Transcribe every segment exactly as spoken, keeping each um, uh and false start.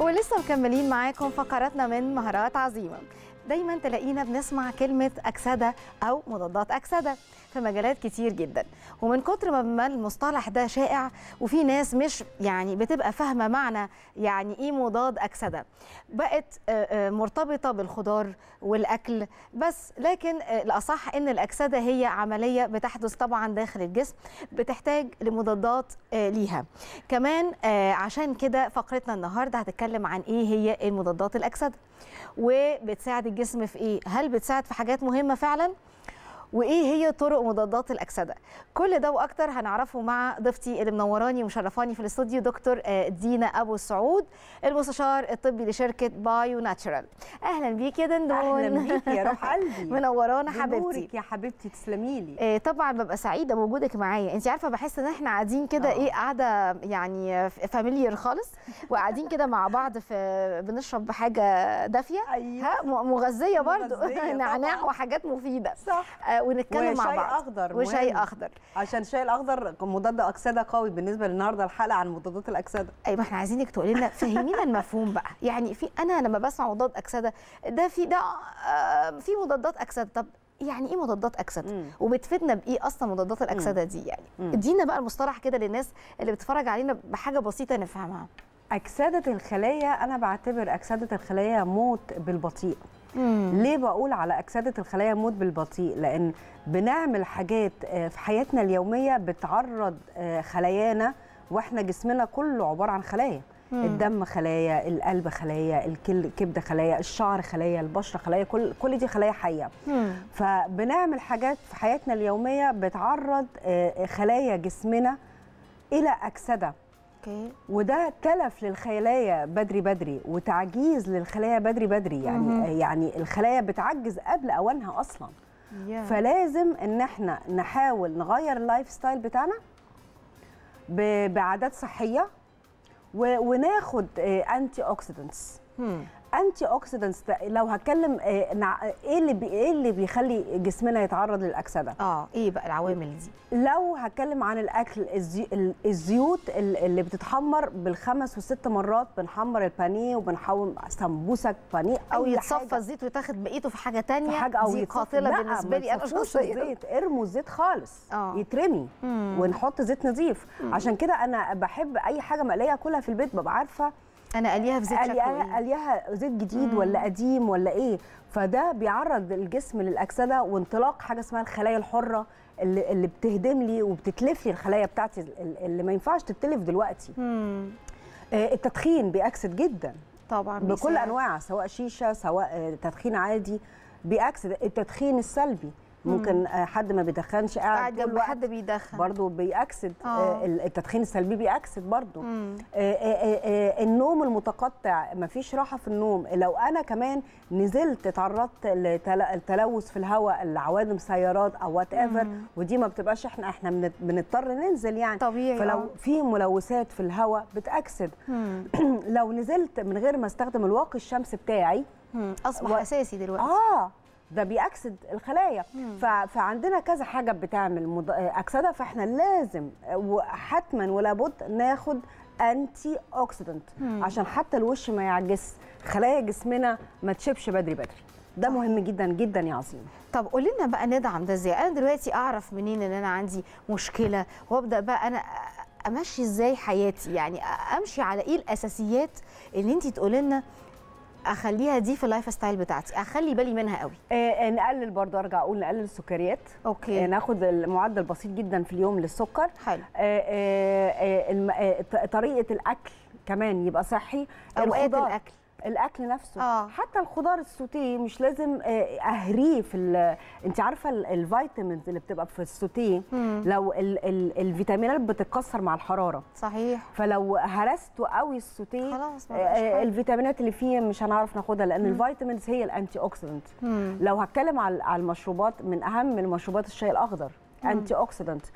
ولسه مكملين معاكم فقراتنا من مهارات عظيمة. دايما تلاقينا بنسمع كلمة أكسدة أو مضادات أكسدة في مجالات كتير جدا، ومن كتر ما المصطلح ده شائع وفي ناس مش يعني بتبقى فاهمة معنى يعني إيه مضاد أكسدة، بقت مرتبطة بالخضار والأكل بس. لكن الأصح إن الأكسدة هي عملية بتحدث طبعا داخل الجسم بتحتاج لمضادات ليها كمان. عشان كده فقرتنا النهاردة هتتكلم عن إيه هي المضادات الأكسدة وبتساعد الجسم في ايه؟ هل بتساعد في حاجات مهمه فعلا؟ وايه هي طرق مضادات الاكسده؟ كل ده واكتر هنعرفه مع ضيفتي اللي منوراني ومشرفاني في الاستوديو، دكتور دينا ابو السعود، المستشار الطبي لشركه بايو ناتشرال. اهلا بيك يا دندون. اهلا بيك يا روح قلبي. منورانا حبيبتي. يا حبيبتي تسلمي لي. إيه طبعا ببقى سعيده بوجودك معايا. انت عارفه بحس ان احنا قاعدين كده ايه قاعده يعني فاميليير خالص، وقاعدين كده مع بعض في بنشرب حاجه دافيه. أيوة. مغذيه برضو نعناع وحاجات مفيده. صح. ونتكلم مع بعض. أخضر وشاي اخضر عشان الشاي الاخضر مضاد اكسده قوي. بالنسبه للنهارده الحلقه عن مضادات الاكسده. ايوه احنا عايزينك تقولي لنا فهمينا المفهوم بقى. يعني في انا لما بسمع مضاد اكسده ده في ده آه في مضادات اكسده، طب يعني ايه مضادات اكسده؟ مم. وبتفيدنا بايه اصلا مضادات الاكسده دي؟ يعني ادينا بقى المصطلح كده للناس اللي بتتفرج علينا بحاجه بسيطه نفهمها. اكسده الخلايا، انا بعتبر اكسده الخلايا موت بالبطيء. مم. ليه بقول على أكسدة الخلايا موت بالبطيء؟ لأن بنعمل حاجات في حياتنا اليومية بتعرض خلايانا، وإحنا جسمنا كله عبارة عن خلايا. مم. الدم خلايا، القلب خلايا، الكبد خلايا، الشعر خلايا، البشرة خلايا، كل كل دي خلايا حية. مم. فبنعمل حاجات في حياتنا اليومية بتعرض خلايا جسمنا إلى أكسدة. وده تلف للخلايا بدري بدري وتعجيز للخلايا بدري بدري. يعني مم. يعني الخلايا بتعجز قبل اوانها اصلا. yeah. فلازم ان احنا نحاول نغير اللايف ستايل بتاعنا بعادات صحيه وناخد انتي اوكسيدنتس. انتي اوكسيدنتس لو هتكلم ايه اللي بي ايه اللي بيخلي جسمنا يتعرض للاكسده؟ اه ايه بقى العوامل دي؟ لو هتكلم عن الاكل، الزي... الزيوت اللي بتتحمر بالخمس والست مرات، بنحمر البانيه وبنحوم سمبوسك بانيه او يتصفى الزيت ويتاخد بقيته في حاجه ثانيه، في حاجه او دي قاتله بالنسبه لي انا شخصيا. الزيت ارموا الزيت خالص. أوه. يترمي. مم. ونحط زيت نظيف. مم. عشان كده انا بحب اي حاجه مقليه اكلها في البيت، ببقى عارفه انا قليها في زيت شكله قليها زيت جديد مم. ولا قديم ولا ايه. فده بيعرض الجسم للاكسده وانطلاق حاجه اسمها الخلايا الحره اللي, اللي بتهدم لي وبتتلف لي الخلايا بتاعتي اللي ما ينفعش تتلف دلوقتي. مم. آه التدخين بيأكسد جدا طبعا بكل بيساعد. انواع، سواء شيشه سواء تدخين عادي بيأكسد. التدخين السلبي ممكن حد ما بيدخنش قاعد جنب حد بيدخن برضه بيأكسد. آه. التدخين السلبي بيأكسد برضه. النوم المتقطع، ما فيش راحه في النوم. لو انا كمان نزلت اتعرضت للتلوث في الهواء، العوادم سيارات او وات ايفر، ودي ما بتبقاش احنا احنا بنضطر ننزل يعني طبيعي. فلو أوه. في ملوثات في الهواء بتأكسد. لو نزلت من غير ما استخدم الواقي الشمس بتاعي اصبح و... اساسي دلوقتي. اه ده بيأكسد الخلايا. فعندنا كذا حاجه بتعمل مض... اكسده، فاحنا لازم وحتما ولا بد ناخد انتي اوكسيدنت عشان حتى الوش ما يعجز، خلايا جسمنا ما تشبش بدري بدري. ده مهم جدا جدا يا عظيم. طب قولي لنا بقى ندعم ده ازاي؟ انا دلوقتي اعرف منين ان انا عندي مشكله وابدا بقى انا امشي ازاي حياتي؟ يعني امشي على ايه الاساسيات اللي انت تقولي لنا اخليها دي في اللايف ستايل بتاعتي، اخلي بالي منها قوي؟ آه نقلل برضه، ارجع اقول نقلل السكريات. اوكي. آه ناخد المعدل بسيط جدا في اليوم للسكر. حلو. آه آه آه طريقه الاكل كمان يبقى صحي. اوقات الاكل الاكل نفسه. آه. حتى الخضار السوتيه مش لازم اهريه في انت عارفه الفيتامينز اللي بتبقى في السوتيه لو ال ال الفيتامينات بتتكسر مع الحراره. صحيح. فلو هرسته قوي السوتيه خلاص آه الفيتامينات اللي فيه مش هنعرف ناخدها، لان مم. الفيتامينز هي الانتي اوكسيدنت. لو هتكلم على على المشروبات، من اهم المشروبات الشاي الاخضر انتي اوكسيدنت.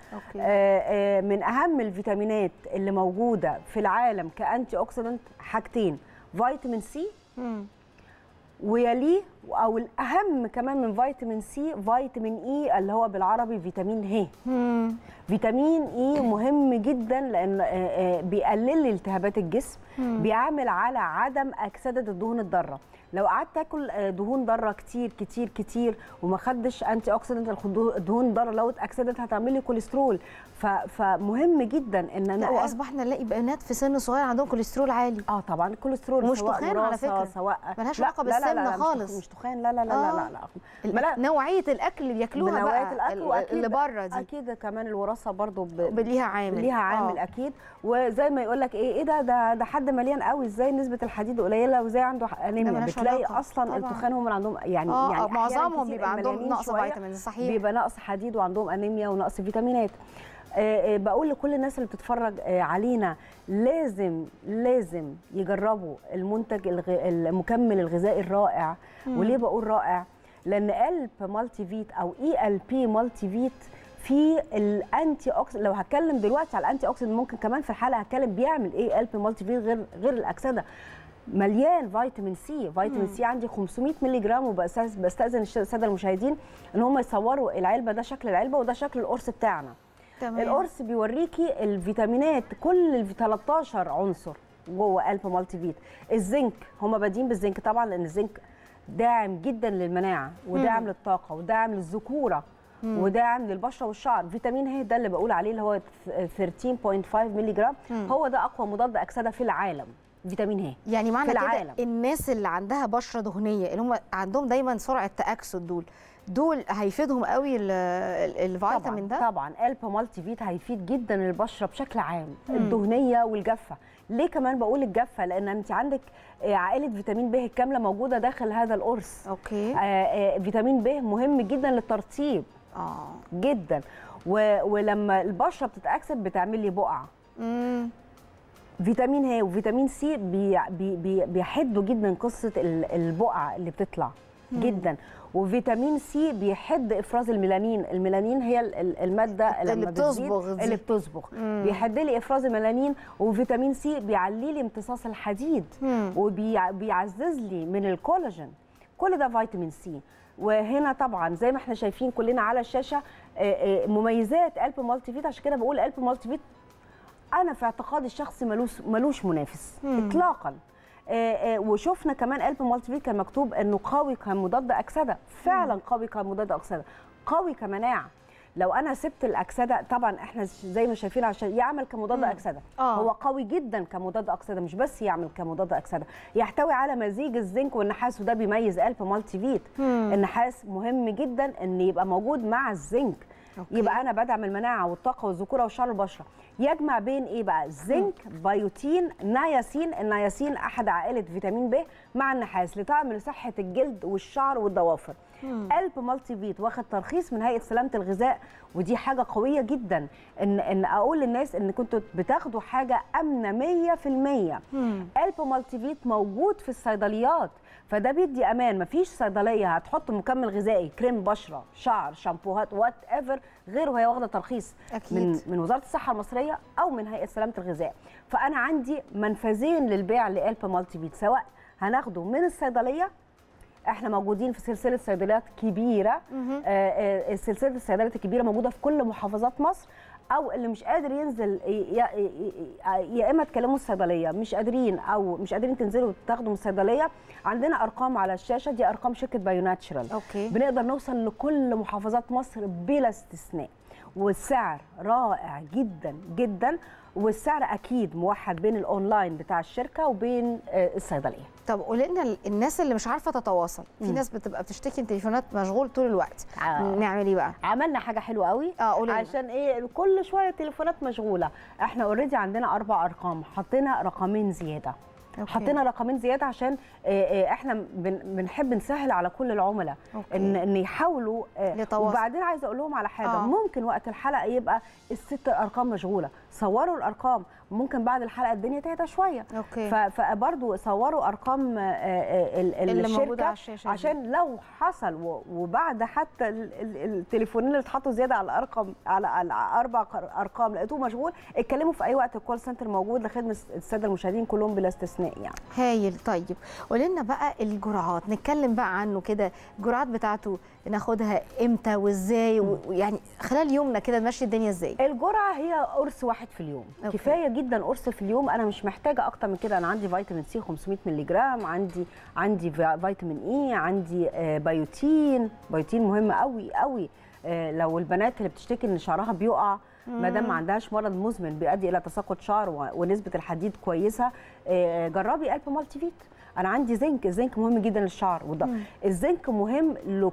من اهم الفيتامينات اللي موجوده في العالم كانتي اوكسيدنت حاجتين، فيتامين سي ويليه او الاهم كمان من فيتامين سي فيتامين اي اللي هو بالعربي فيتامين ه. فيتامين اي مهم جدا لان بيقلل لي التهابات الجسم، بيعمل على عدم اكسده الدهون الضاره. لو قعدت تاكل دهون ضاره كتير كتير كتير وما خدش انتي اوكسيدنت، الدهون الضاره لو اتاكسدت هتعمل لي كوليسترول. فمهم جدا ان انا واصبحنا نلاقي بنات في سن صغير عندهم كوليسترول عالي. اه طبعا الكوليسترول مش تخان على فكره، سواء ملهاش علاقه بالسن خالص. مش تخان، لا لا لا آه. لا لا, لا. نوعيه الاكل اللي بياكلوها نوعيه الاكل بقى اللي بره دي اكيد كمان الوراثه برضو ب... ليها عامل ليها عامل آه. اكيد. وزي ما يقول لك ايه ايه ده ده ده حد مليان قوي، ازاي نسبه الحديد قليله وازاي عنده انيميا؟ بتلاقي اصلا التخان هم اللي عندهم يعني آه يعني آه معظمهم بيبقى عندهم نقص فيتامين. صحيح، بيبقى نقص حديد وعندهم انيميا ونقص فيتامينات. أه بقول لكل الناس اللي بتتفرج أه علينا لازم لازم يجربوا المنتج المكمل الغذائي الرائع. مم. وليه بقول رائع؟ لان قلب مالتي فيت او اي ال بي مالتي فيت في الانتي اوكسيدنت. لو هتكلم دلوقتي على الانتي اوكسيدنت ممكن كمان في الحلقه هتكلم بيعمل ايه قلب مالتي فيت غير غير الاكسده. مليان فيتامين سي. فيتامين سي عندي خمسمية مللي جرام، وبستاذن الساده المشاهدين ان هم يصوروا العلبه، ده شكل العلبه وده شكل القرص بتاعنا. تمام. القرص بيوريكي الفيتامينات كل ال تلتاشر عنصر جوه قلب مالتي فيت. الزنك هم بادئين بالزنك طبعا لان الزنك داعم جدا للمناعه وداعم للطاقه وداعم للذكوره وداعم للبشره والشعر. فيتامين ه ده اللي بقول عليه اللي هو ثلاثة عشر فاصلة خمسة مللي جرام، هو ده اقوى مضاد اكسده في العالم. فيتامين ه يعني معنى كده الناس اللي عندها بشره دهنيه اللي هم عندهم دايما سرعه تاكسد دول دول هيفيدهم قوي الفيتامين ده. طبعا قلب مالتي فيت هيفيد جدا البشره بشكل عام، مم. الدهنيه والجافه. ليه كمان بقول الجافه؟ لان انت عندك عائله فيتامين ب الكامله موجوده داخل هذا القرص. اوكي. آه آه فيتامين ب مهم جدا للترطيب اه جدا. ولما البشره بتتاكسد بتعمل لي بقع. امم فيتامين ه وفيتامين سي بي بي بيحدوا جدا قصه البقع اللي بتطلع. مم. جدا. وفيتامين سي بيحد افراز الميلانين. الميلانين هي الماده اللي بتصبغ اللي بتصبغ بيحد لي افراز الميلانين. وفيتامين سي بيعلي لي امتصاص الحديد وبيعزز لي من الكولاجين. كل ده فيتامين سي. وهنا طبعا زي ما احنا شايفين كلنا على الشاشه مميزات قلب مالتي فيت. عشان كده بقول قلب مالتي فيت انا في اعتقادي الشخصي ملوش ملوش منافس مم. اطلاقا. آآ آآ وشفنا كمان قلب مالتي فيت كان مكتوب انه قوي كمضاد اكسده، فعلا مم. قوي كمضاد اكسده، قوي كمناعه. لو انا سبت الاكسده طبعا احنا زي ما شايفين عشان يعمل كمضاد اكسده آه. هو قوي جدا كمضاد اكسده، مش بس يعمل كمضاد اكسده، يحتوي على مزيج الزنك والنحاس وده بيميز قلب مالتي فيت. مم. النحاس مهم جدا ان يبقى موجود مع الزنك. أوكي. يبقى انا بدعم المناعه والطاقه والذكوره وشعر البشره. يجمع بين ايه بقى؟ زنك، بيوتين، نياسين. النياسين احد عائله فيتامين ب مع النحاس لطعم لصحه الجلد والشعر والضوافر. قلب مالتي فيت واخد ترخيص من هيئه سلامه الغذاء، ودي حاجه قويه جدا ان ان اقول للناس ان كنتوا بتاخدوا حاجه امنه مية في المية. قلب مالتي فيت موجود في الصيدليات، فده بيدي امان. مفيش صيدليه هتحط مكمل غذائي، كريم بشره، شعر، شامبوهات، وات ايفر غير وهي واخده ترخيص أكيد. من من وزاره الصحه المصريه او من هيئه سلامه الغذاء. فانا عندي منفذين للبيع لقلب مالتي فيت، سواء هناخده من الصيدليه، احنا موجودين في سلسله صيدليات كبيره. آه سلسله الصيدليات الكبيره موجوده في كل محافظات مصر، او اللي مش قادر ينزل يا اما تكلموا الصيدليه، مش قادرين او مش قادرين تنزلوا تاخدوا من الصيدليه، عندنا ارقام على الشاشه، دي ارقام شركه بايو ناتشرال. أوكي. بنقدر نوصل لكل محافظات مصر بلا استثناء، والسعر رائع جدا جدا، والسعر اكيد موحد بين الاونلاين بتاع الشركه وبين الصيدليه. طب قولي لنا الناس اللي مش عارفه تتواصل، في ناس بتبقى بتشتكي ان تليفونات مشغول طول الوقت، آه. نعمل ايه بقى؟ عملنا حاجه حلوه قوي اه عشان ايه كل شويه تليفونات مشغوله. احنا اوريدي عندنا اربع ارقام، حطينا رقمين زياده. أوكي. حطينا رقمين زياده عشان احنا بنحب نسهل على كل العملاء ان ان يحاولوا. وبعدين عايزه اقول لهم على حاجه، آه. ممكن وقت الحلقه يبقى الست ارقام مشغوله، صوروا الارقام، ممكن بعد الحلقه الدنيا تهدى شويه. اوكي. فبرضه صوروا ارقام اللي موجوده على الشاشه عشان دي. لو حصل وبعد حتى التليفونين اللي اتحطوا زياده على الارقام، على اربع ارقام لقيتوه مشغول، اتكلموا في اي وقت، الكول سنتر موجود لخدمه الساده المشاهدين كلهم بلا استثناء يعني. هايل. طيب قولي لنا بقى الجرعات، نتكلم بقى عنه كده، الجرعات بتاعته ناخدها امتى وازاي، ويعني خلال يومنا كده نمشي الدنيا ازاي؟ الجرعه هي قرص واحد في اليوم. أوكي. كفايه جدا قرص في اليوم، انا مش محتاجه اكتر من كده. انا عندي فيتامين سي خمسمية مللي جرام، عندي عندي فيتامين اي، عندي بيوتين. بيوتين مهم قوي قوي لو البنات اللي بتشتكي ان شعرها بيقع، ما دام ما عندهاش مرض مزمن بيؤدي الى تساقط شعر ونسبه الحديد كويسه، جربي ألب مالتي فيت. انا عندي زنك، الزنك مهم جدا للشعر، وده الزنك مهم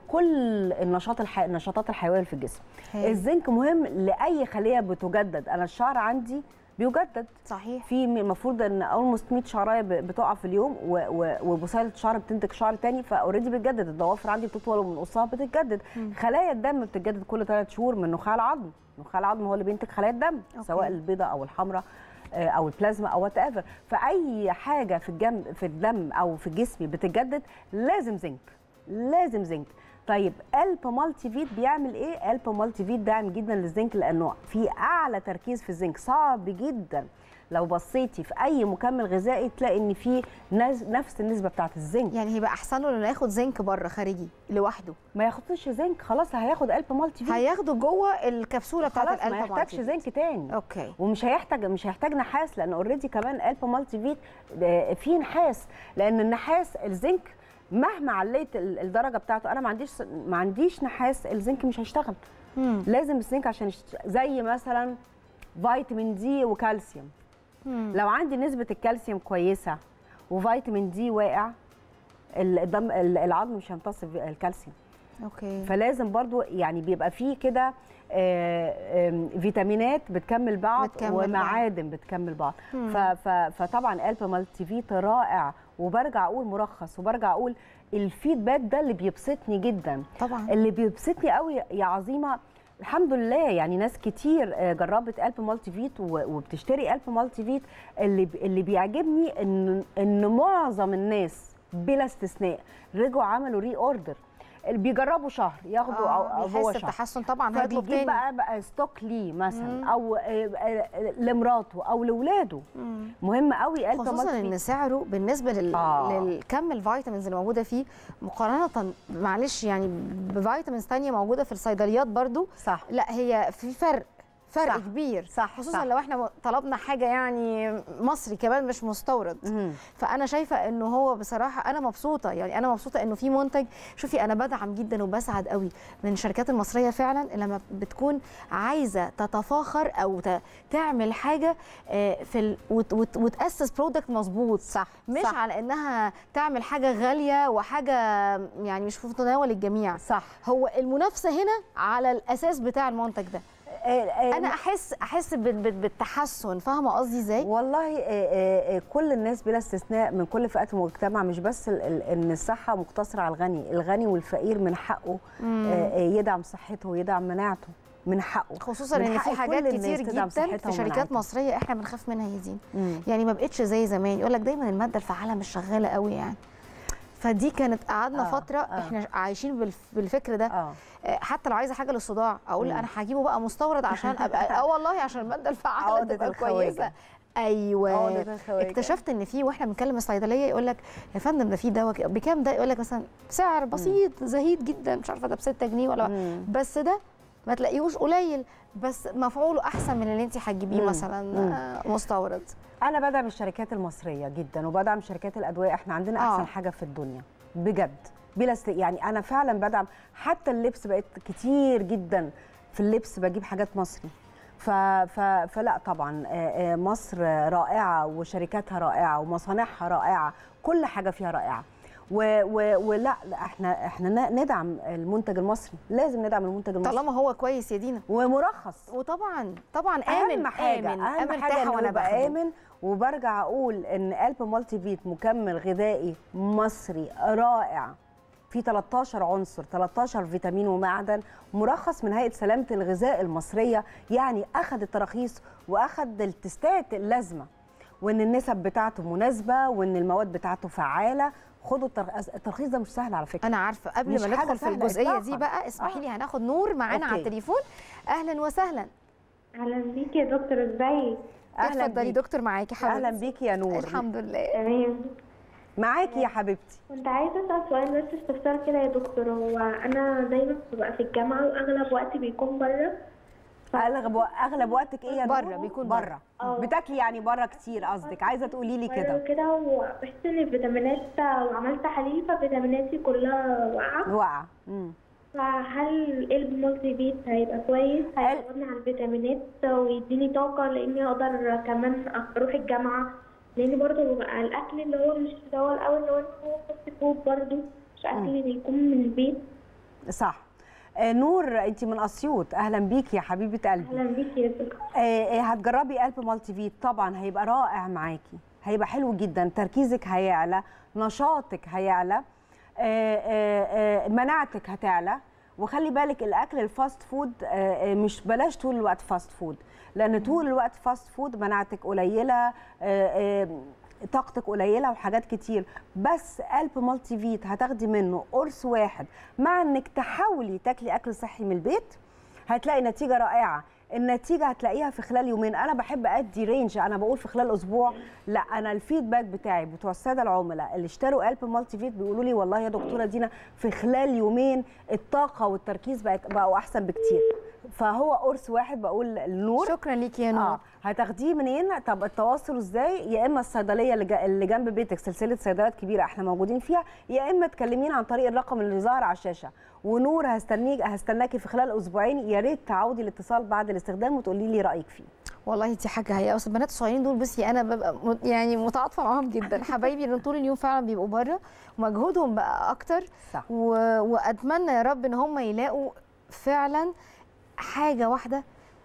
لكل النشاط الحي... النشاطات الحيويه في الجسم. هي. الزنك مهم لاي خليه بتجدد. انا الشعر عندي بيجدد. صحيح. في المفروض ان اولموست مية شعرايه بتقع في اليوم، وبصيله الشعر بتنتج شعر تاني، فاوريدي بتجدد. الضوافر عندي بتطول ومن قصها بتتجدد. مم. خلايا الدم بتتجدد كل ثلاث شهور من نخاع العظم. نخاع العظم هو اللي بينتج خلايا الدم. أوكي. سواء البيضاء او الحمراء او البلازما او وات ايفر. فاي حاجه في الجم في الدم او في جسمي بتتجدد لازم زنك، لازم زنك. طيب ألب مالتي فيت بيعمل ايه؟ ألب مالتي فيت داعم جدا للزنك، لانه في اعلى تركيز في الزنك. صعب جدا لو بصيتي في اي مكمل غذائي تلاقي ان في نفس النسبه بتاعه الزنك. يعني هيبقى احسن له انه ياخد زنك بره خارجي لوحده، ما ياخدش زنك. خلاص هياخد ألب مالتي فيت، هياخده جوه الكبسوله بتاعه الألب مالتي فيت، ما يحتاجش زنك تاني. اوكي. ومش هيحتاج مش هيحتاج نحاس، لان اوريدي كمان ألب مالتي فيت فيه نحاس، لان النحاس الزنك مهما عليت الدرجه بتاعته، انا ما عنديش ما عنديش نحاس، الزنك مش هيشتغل. مم. لازم الزنك عشان يشتغل. زي مثلا فيتامين دي وكالسيوم. مم. لو عندي نسبه الكالسيوم كويسه وفيتامين دي واقع، الدم العظم مش هيمتص الكالسيوم. اوكي. فلازم برضو يعني بيبقى فيه كده فيتامينات بتكمل بعض بتكمل ومعادن بعض. بتكمل بعض. فطبعا ألب مالتي فيت رائع. وبرجع اقول مرخص، وبرجع اقول الفيدباك ده اللي بيبسطني جدا. طبعا اللي بيبسطني قوي يا عظيمه، الحمد لله يعني ناس كتير جربت ألب مالتي فيت وبتشتري ألب مالتي فيت. اللي اللي بيعجبني ان ان معظم الناس بلا استثناء رجعوا عملوا ري اوردر، بيجربوا شهر ياخدوا آه او هو شهر بتحسن طبعا، هيطلب تاني بقى, بقى ستوك ليه مثلا. مم. او لمراته او لاولاده. مهم قوي ألب خصوصا ان سعره بالنسبه لل... آه. للكم الفيتامينز اللي موجوده فيه مقارنه معلش يعني بفيتامينز ثانيه موجوده في الصيدليات برضو. صح. لا هي في فرق فرق صح. كبير. صح. خصوصا صح. لو احنا طلبنا حاجه يعني مصري كمان مش مستورد. مم. فانا شايفه انه هو بصراحه انا مبسوطه، يعني انا مبسوطه انه في منتج. شوفي انا بدعم جدا وبسعد قوي من الشركات المصريه فعلا لما بتكون عايزه تتفاخر او تعمل حاجه في ال... وت... وت... وتاسس برودكت مظبوط. صح. مش صح. على انها تعمل حاجه غاليه وحاجه يعني مش في متناول الجميع. صح. هو المنافسه هنا على الاساس بتاع المنتج ده. انا احس احس بالتحسن. فاهمه قصدي ازاي؟ والله كل الناس بلا استثناء من كل فئات المجتمع، مش بس ان الصحه مقتصره على الغني، الغني والفقير من حقه يدعم صحته ويدعم مناعته، من حقه. خصوصا ان في حاجات كتير جدا في شركات مصريه احنا بنخاف منها يا دين. يعني ما بقتش زي زمان، يقول لك دايما الماده الفعاله مش شغاله قوي يعني. فدي كانت قعدنا آه فتره آه احنا عايشين بالفكر ده. آه حتى لو عايزه حاجه للصداع اقول انا هجيبه بقى مستورد عشان ابقى اه والله عشان الماده الفعاله تبقى كويسه. ايوه. اكتشفت ان في واحنا بنكلم الصيدليه يقول لك يا فندم ده في دواء بكام ده، يقول لك مثلا سعر بسيط زهيد جدا مش عارفه ده ب ستة جنيه ولا مم. بس ده ما تلاقيهوش قليل، بس مفعوله احسن من اللي انت هتجيبيه مثلا مم. مستورد. انا بدعم الشركات المصريه جدا وبدعم شركات الادويه. احنا عندنا احسن آه. حاجه في الدنيا بجد بلا است... يعني انا فعلا بدعم. حتى اللبس بقت كتير جدا في اللبس بجيب حاجات مصري. ف... ف... فلا طبعا مصر رائعه وشركاتها رائعه ومصانعها رائعه، كل حاجه فيها رائعه. و... و... ولا احنا احنا ندعم المنتج المصري، لازم ندعم المنتج المصري طالما هو كويس يا دينا ومرخص. وطبعا طبعا امن اهم حاجه امن, أهم أمن حاجه وانا باخده امن. وبرجع اقول ان ألب مالتي فيت مكمل غذائي مصري رائع في تلتاشر عنصر، تلتاشر فيتامين ومعدن، مرخص من هيئه سلامه الغذاء المصريه، يعني اخذ التراخيص واخذ التستات اللازمه، وان النسب بتاعته مناسبه، وان المواد بتاعته فعاله. خدوا الترخيص ده مش سهل على فكره. انا عارفه. قبل ما ندخل في الجزئيه دي بقى اسمحي لي، هناخد نور معانا على التليفون. اهلا وسهلا. اهلا بيكي يا دكتور، ازيك؟ اهلا اتفضلي دكتور، معاكي حبيبتي. اهلا بيكي يا نور. الحمد لله تمام. معاكي يا حبيبتي. كنت عايزه اسال سؤال بس استفسار كده يا دكتور. هو انا دايما ببقى في الجامعه واغلب وقتي بيكون بره. ف... اغلب اغلب وقتك ايه يا نور؟ بره، بيكون بره. بتاكلي يعني بره كتير قصدك؟ عايزه تقولي لي كده كده. وبحس ان الفيتامينات، وعملت تحاليل ففيتاميناتي كلها واقعه واقعه. امم فهل قلب مالتي فيت هيبقى كويس؟ هيعوضني على الفيتامينات ويديني طاقه لاني اقدر كمان اروح الجامعه؟ لان برضه بقى الاكل اللي هو مش اللي هو الاول اللي هو فاست فود، برضه مش اكل اللي يكون من البيت. صح. آه نور، انت من اسيوط، اهلا بيكي يا حبيبه قلبي. اهلا بيكي يا دكتور. آه هتجربي قلب مالتي فيت طبعا، هيبقى رائع معاكي، هيبقى حلو جدا، تركيزك هيعلى، نشاطك هيعلى، آه آه آه مناعتك هتعلى. وخلي بالك الاكل الفاست فود آه مش بلاش طول الوقت فاست فود، لان طول الوقت فاست فود مناعتك قليله، آه آه طاقتك قليله وحاجات كتير. بس قلب مالتي فيت هتاخدي منه قرص واحد، مع انك تحاولي تاكلي اكل صحي من البيت هتلاقي نتيجه رائعه. النتيجه هتلاقيها في خلال يومين. انا بحب ادي رينج، انا بقول في خلال اسبوع لا، انا الفيدباك بتاعي بتوع الساده العملاء اللي اشتروا قلب مالتي فيت بيقولوا لي والله يا دكتوره دينا في خلال يومين الطاقه والتركيز بقت بقوا احسن بكتير. فهو قرص واحد بقول لنور. شكرا ليكي يا نور. آه. هتاخديه منين؟ طب التواصل ازاي؟ يا اما الصيدليه اللي جنب بيتك، سلسله صيدليات كبيره احنا موجودين فيها، يا اما تكلمينا عن طريق الرقم اللي ظاهر على الشاشه. ونور هستنيك هستناكي في خلال اسبوعين، يا ريت تعودي الاتصال بعد الاستخدام وتقولي لي رايك فيه. والله دي حاجه هي. اصل البنات الصغيرين دول بصي انا ببقى يعني متعاطفه معاهم جدا، حبايبي اللي طول اليوم فعلا بيبقوا بره ومجهودهم بقى اكتر. صح. و... واتمنى يا رب ان هم يلاقوا فعلا حاجه واحده،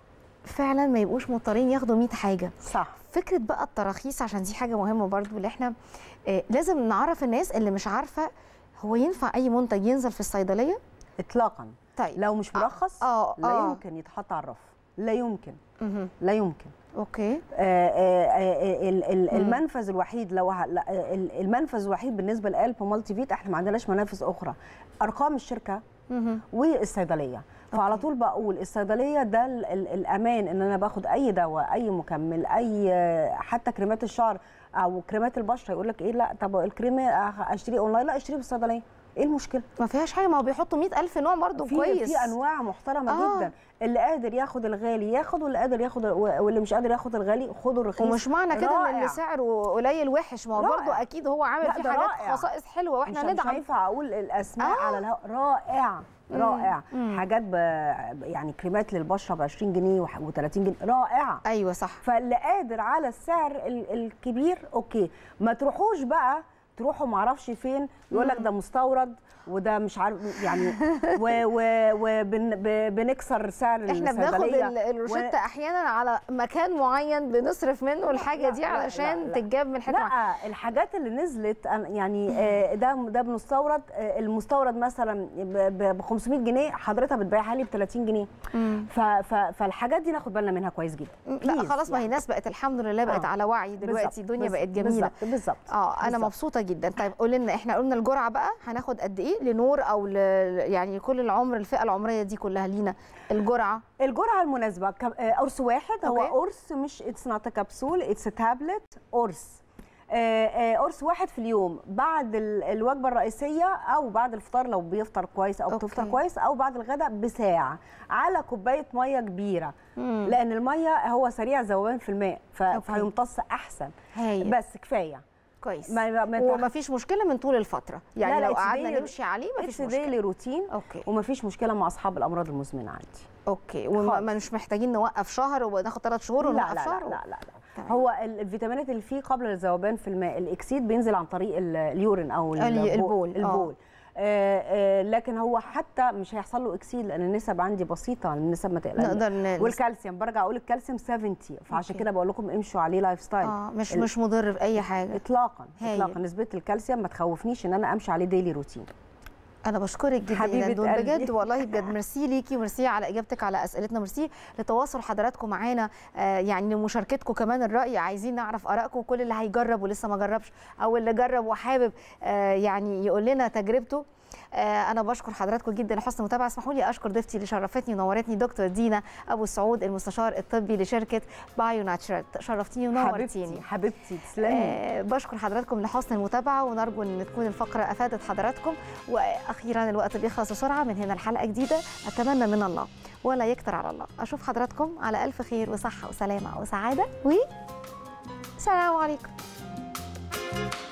فعلا ما يبقوش مضطرين ياخدوا مية حاجه. صح. فكره بقى التراخيص، عشان دي حاجه مهمه برضو، اللي احنا آه لازم نعرف الناس اللي مش عارفه هو ينفع اي منتج ينزل في الصيدليه اطلاقا. طيب لو مش مرخص آه. لا آه. يمكن يتحط على الرف، لا يمكن. مه. لا يمكن. اوكي. آه آه المنفذ الوحيد لو المنفذ الوحيد بالنسبه لقلب مالتي فيت، احنا ما عندناش منافذ اخرى. ارقام الشركه مه. والصيدليه. فعلى طول بقول الصيدليه ده الامان، ان انا باخد اي دواء، اي مكمل، اي حتى كريمات الشعر او كريمات البشره يقول لك ايه، لا طب الكريمه اشتري اونلاين، لا اشتري بالصيدليه، ايه المشكله؟ ما فيهاش حاجه، ما هو بيحطوا مية ألف نوع برضه كويس. في انواع محترمه آه. جدا. اللي قادر ياخد الغالي ياخد، واللي قادر ياخد، واللي مش قادر ياخد الغالي خده الرخيص. ومش معنى كده ان اللي سعره قليل وحش، ما هو برضه اكيد هو عامل فيه حاجات رائع. خصائص حلوه واحنا ندعم. مش هينفع اقول الاسماء آه. على الهواء. رائع رائع. مم. حاجات ب... يعني كريمات للبشره ب عشرين جنيه و30 جنيه، رائعه. ايوه صح. فاللي قادر على السعر الكبير اوكي، ما تروحوش بقى تروحوا ما اعرفش فين يقول لك ده مستورد وده مش عارف يعني، وبنكسر سعر الصيدليه. احنا بناخد الروشته و... احيانا على مكان معين بنصرف منه الحاجه دي علشان تتجاب من حته. لا الحاجات اللي نزلت يعني ده ده بنستورد، المستورد مثلا ب خمسمية جنيه حضرتك بتبيعها لي ب تلاتين جنيه. فالحاجات دي ناخد بالنا منها كويس جدا. لا خلاص، ما هي الناس بقت الحمد لله بقت آه. على وعي دلوقتي، الدنيا بقت جميله. بالظبط بالظبط. اه انا مبسوطه جدا. طيب قولي لنا، احنا قلنا الجرعه بقى هناخد قد ايه لنور او ل... يعني كل العمر الفئه العمريه دي كلها لينا الجرعه؟ الجرعه المناسبه قرص واحد. هو قرص، مش اتس نوت كبسول، اتس تابلت. قرص قرص واحد في اليوم بعد الوجبه الرئيسيه او بعد الفطار لو بيفطر كويس او بتفطر كويس، او بعد الغداء بساعه على كوبايه ميه كبيره. مم. لان الميه هو سريع ذوبان في الماء فهيمتص احسن. هي. بس كفايه كويس. وما فيش مشكله من طول الفتره يعني. لا لو قعدنا نمشي عليه ما فيش مشكله. ديلي روتين. اوكي. وما فيش مشكله مع اصحاب الامراض المزمنه عندي. اوكي. وما مش محتاجين نوقف شهر وناخد ثلاث شهور ونوقف لا شهر. لا لا لا, لا. هو الفيتامينات اللي فيه قبل الذوبان في الماء، الاكسيد بينزل عن طريق اليورين او البول. البول. آه آه لكن هو حتى مش هيحصل له اكسيد لان النسب عندي بسيطه، النسب ما تقلقش. نقدر. والكالسيوم برجع اقول الكالسيوم سبعين، فعشان كده بقول لكم امشوا عليه لايف ستايل. اه مش مش مضر في اي حاجه اطلاقا. هي. اطلاقا نسبه الكالسيوم ما تخوفنيش ان انا امشي عليه ديلي روتين. انا بشكرك جدا حبيبة دول قلبي. بجد والله بجد. ميرسي ليكي وميرسي على اجابتك على اسئلتنا، ميرسي لتواصل حضراتكم معانا، آه يعني مشاركتكم كمان الراي، عايزين نعرف ارائكم. كل اللي هيجرب ولسه ما جربش او اللي جرب وحابب آه يعني يقول لنا تجربته. آه انا بشكر حضراتكم جدا لحسن المتابعه. اسمحوا لي اشكر ضيفتي اللي شرفتني ونورتني دكتور دينا ابو سعود المستشار الطبي لشركه بايو ناتشرال. شرفتيني ونورتيني حبيبتي حبيبتي تسلمي. آه بشكر حضراتكم لحسن المتابعه، ونرجو ان تكون الفقره افادت حضراتكم. واخيرا الوقت بيخلص بسرعه، من هنا الحلقه جديده اتمنى من الله ولا يكتر على الله اشوف حضراتكم على الف خير وصحه وسلامه وسعاده، و سلام عليكم.